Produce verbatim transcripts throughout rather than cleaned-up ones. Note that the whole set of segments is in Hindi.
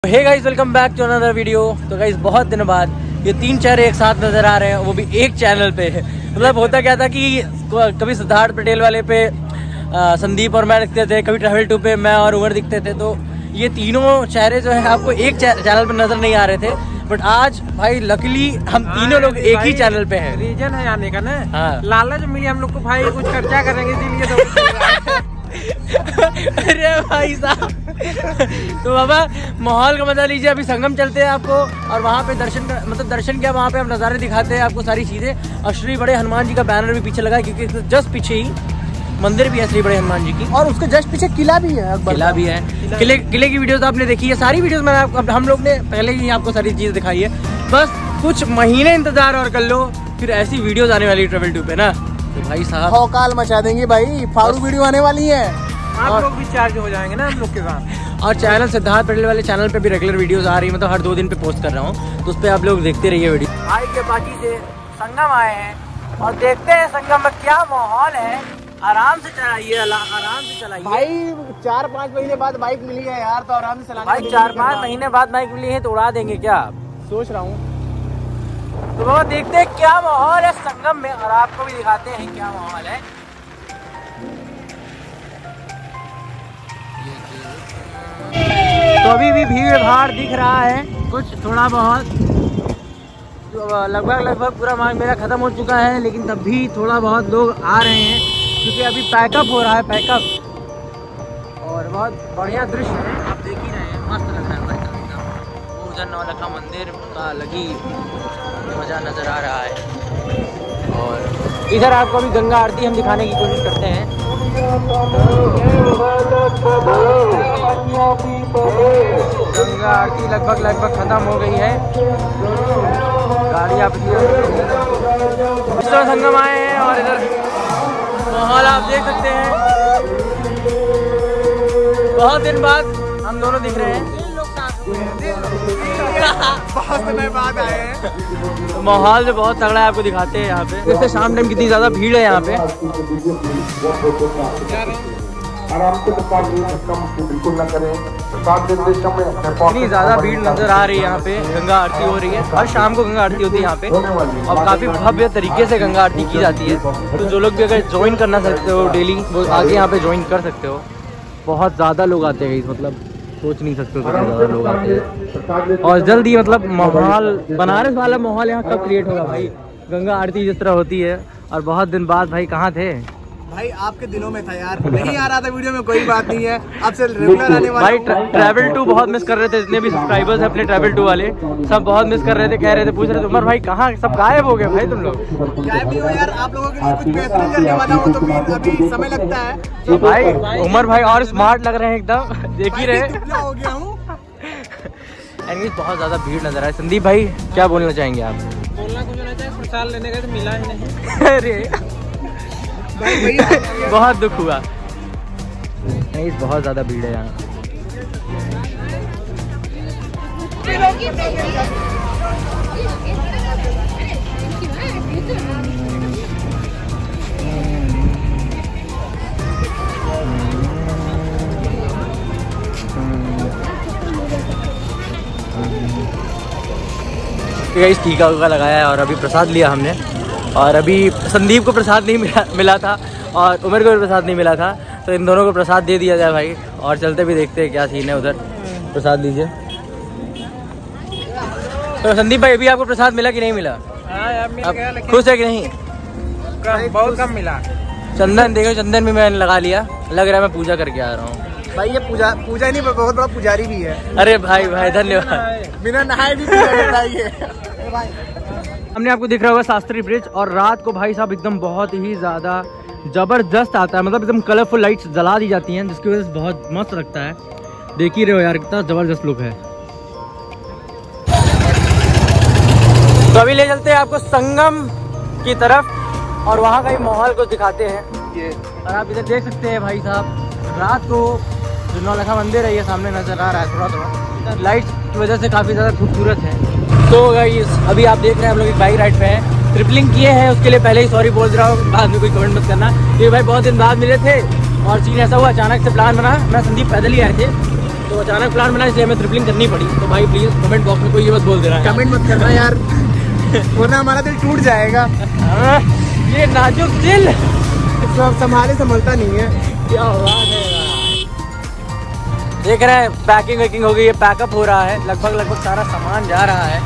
Hey guys, welcome back to another video. तो गाइस, बहुत दिनों बाद ये तीन चेहरे एक साथ नजर आ रहे हैं, वो भी एक चैनल पे। मतलब होता क्या था कि कभी सिद्धार्थ पटेल वाले पे आ, संदीप और मैं दिखते थे, कभी ट्रैवल टू पे मैं और उमर दिखते थे। तो ये तीनों चेहरे जो है आपको एक चैनल पे नजर नहीं आ रहे थे, बट आज भाई लकीली हम तीनों लोग एक ही चैनल पे हैं। रीजन है आने का ना। हाँ। लालच मिली हम लोग को भाई, कुछ खर्चा करेंगे इसीलिए तो अरे भाई साहब तो बाबा माहौल का मजा लीजिए। अभी संगम चलते हैं आपको, और वहाँ पे दर्शन कर, मतलब दर्शन किया, वहाँ पे हम नज़ारे दिखाते हैं आपको सारी चीज़ें। और श्री बड़े हनुमान जी का बैनर भी पीछे लगा है, क्योंकि जस्ट पीछे ही मंदिर भी है श्री बड़े हनुमान जी की, और उसके जस्ट पीछे किला भी है। किला भी है। किले किले की वीडियोस आपने देखी है, सारी वीडियोस में आप, हम लोग ने पहले ही आपको सारी चीज़ दिखाई है। बस कुछ महीने इंतजार और कर लो, फिर ऐसी वीडियोस आने वाली है ट्रैवल टू पे ना। तो भाई साहब भौकाल मचा देंगे भाई, फाड़ू वीडियो आने वाली है। आप लोग भी चार्ज हो जाएंगे ना हम लोग के साथ। और चैनल सिद्धार्थ पटेल वाले चैनल पे भी रेगुलर वीडियोस आ रही है, मतलब हर दो दिन पे पोस्ट कर रहा हूँ, तो उस पर आप लोग देखते रहिए वीडियो। भाई के पार्टी से संगम आए हैं और देखते हैं संगम में क्या माहौल है। आराम से चलाइए, आराम से चलाइए भाई। चार पाँच महीने बाद बाइक मिली है यार, तो आराम से चलाना। भाई चार पाँच महीने बाद बाइक मिली है तो उड़ा देंगे क्या? सोच रहा हूँ। तो बाबा देखते हैं क्या माहौल है संगम में, और आपको भी दिखाते हैं क्या माहौल है। तो अभी भी भीड़ भाड़ दिख रहा है कुछ थोड़ा बहुत, लगभग लगभग पूरा मार्ग मेरा खत्म हो चुका है, लेकिन तब भी थोड़ा बहुत लोग आ रहे हैं, क्योंकि अभी पैकअप हो रहा है, पैकअप। और बहुत बढ़िया दृश्य है, आप देख ही रहे हैं, मस्त लग रहा है भाई। उधर नौलखा मंदिर का अलग ही मज़ा नज़र आ रहा है। और इधर आपको अभी गंगा आरती हम दिखाने की कोशिश करते हैं। गंगा आरती लगभग लगभग खत्म हो गई है। गाड़ी आप इस तरह संगम आए हैं, और इधर माहौल आप देख सकते हैं। बहुत दिन बाद हम दोनों दिख रहे हैं, बहुत समय बाद आए हैं। माहौल जो बहुत तगड़ा है, आपको दिखाते हैं यहाँ पे। जैसे शाम टाइम कितनी ज्यादा भीड़ है यहाँ पे। इतनी ज्यादा भीड़ नजर आ रही है यहाँ पे। गंगा आरती हो रही है, हर शाम को गंगा आरती होती है यहाँ पे, और काफी भव्य तरीके से गंगा आरती की जाती है। तो जो लोग भी अगर ज्वाइन करना सकते हो डेली, वो आगे यहाँ पे ज्वाइन कर सकते हो। बहुत ज्यादा लोग आते हैं, मतलब सोच नहीं सकते हो कितने ज़्यादा लोग आते हैं। और जल्दी मतलब माहौल, बनारस वाला माहौल यहाँ कब क्रिएट होगा भाई? गंगा आरती जिस तरह होती है, और बहुत दिन बाद भाई कहाँ थे भाई? आपके दिनों में था यार, नहीं आ रहा था वीडियो में, कोई बात नहीं है, अब से रेगुलर आने वाला। भाई ट्रैवल टू बहुत मिस कर रहे थे, जितने भी सब्सक्राइबर्स हैं अपने ट्रैवल टू वाले, सब बहुत मिस कर रहे थे, कह रहे थे, पूछ रहे थे उमर भाई कहाँ, सब गायब हो गए भाई तुम लोग। गायब नहीं हो यार, आप लोगों के लिए कुछ बेहतरीन करने वाला हो, तो फिर अभी समय लगता है। तो भाई उमर भाई और स्मार्ट लग रहे हैं एकदम, देख ही रहे। हो गया हूँ। बहुत ज्यादा भीड़ नजर आए। संदीप भाई क्या बोलना चाहेंगे आप? बोलना कुछ नहीं चाहिए, प्रसाद लेने गए तो मिला ही नहीं। अरे बहुत दुख हुआ। नहीं, बहुत ज्यादा भीड़ है यहाँ। गाइस, टीका उका लगाया है, और अभी प्रसाद लिया हमने। और अभी संदीप को प्रसाद नहीं मिला मिला था, और उमर को भी प्रसाद नहीं मिला था, तो इन दोनों को प्रसाद दे दिया जाए भाई। और चलते भी देखते हैं क्या सीन है उधर। प्रसाद लीजिए। तो संदीप भाई, अभी आपको प्रसाद मिला कि नहीं मिला? हाँ यार, मिल गया, लेकिन खुश है कि नहीं? कम, बहुत कम मिला। चंदन देखो, चंदन भी मैंने लगा लिया, लग रहा है मैं पूजा करके आ रहा हूँ भाई। ये पूजा पूजा नहीं, बहुत बड़ा पुजारी भी है। अरे भाई भाई धन्यवाद। बिना नहाए भी पूजा करता है ये। हमने आपको दिख रहा होगा शास्त्री ब्रिज, और रात को भाई साहब एकदम बहुत ही ज़्यादा ज़बरदस्त आता है, मतलब एकदम कलरफुल लाइट्स जला दी जाती हैं, जिसकी वजह से बहुत मस्त लगता है। देख ही रहे हो यार, कितना ज़बरदस्त लुक है। तो अभी ले चलते हैं आपको संगम की तरफ, और वहाँ का ही माहौल को दिखाते हैं ये। और आप इधर देख सकते हैं भाई साहब, रात को जो नौलखा मंदिर है ये सामने नज़र आ रहा है, थोड़ा थोड़ा लाइट की वजह से काफ़ी ज़्यादा खूबसूरत है। तो गाइस, अभी आप देख रहे हैं हम लोग एक बाइक राइड पे हैं, ट्रिपलिंग किए हैं, उसके लिए पहले ही सॉरी बोल रहा हूँ, बाद में कोई कमेंट मत करना। ये भाई बहुत दिन बाद मिले थे, और सीन ऐसा हुआ, अचानक से प्लान बना, मैं संदीप पैदल ही आए थे, तो अचानक प्लान बना इसलिए हमें ट्रिपलिंग करनी पड़ी। तो भाई प्लीज़ कमेंट बॉक्स में कोई ये मत बोल दे रहा है, कमेंट मत करना यार वरना हमारा दिल टूट जाएगा। ये नाजुक दिल इसको अब संभाले संभलता नहीं है। क्या बात है। देख रहे हैं पैकिंग वैकिंग हो गई है, पैकअप हो रहा है, लगभग लगभग सारा सामान जा रहा है।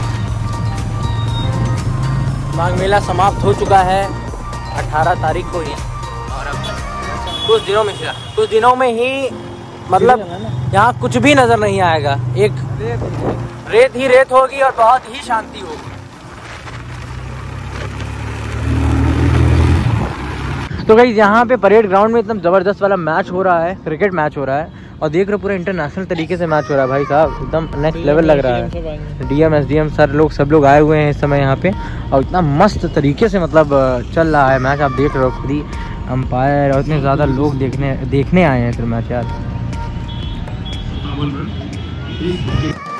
माघ मेला समाप्त हो चुका है अठारह तारीख को ही, और अब कुछ दिनों में कुछ दिनों में ही मतलब यहाँ कुछ भी नजर नहीं आएगा, एक रेत ही रेत होगी और बहुत ही शांति होगी। तो गाइस यहाँ पे परेड ग्राउंड में एकदम जबरदस्त वाला मैच हो रहा है, क्रिकेट मैच हो रहा है, और देख रहे हो पूरा इंटरनेशनल तरीके से मैच हो रहा है भाई साहब, एकदम नेक्स्ट लेवल लग रहा है। डीएम एसडीएम सर लोग सब लोग आए हुए हैं इस समय यहाँ पे, और इतना मस्त तरीके से मतलब चल रहा है मैच। आप देख रहे हो खुद ही अंपायर और इतने ज़्यादा लोग देखने देखने आए हैं फिर मैच यार।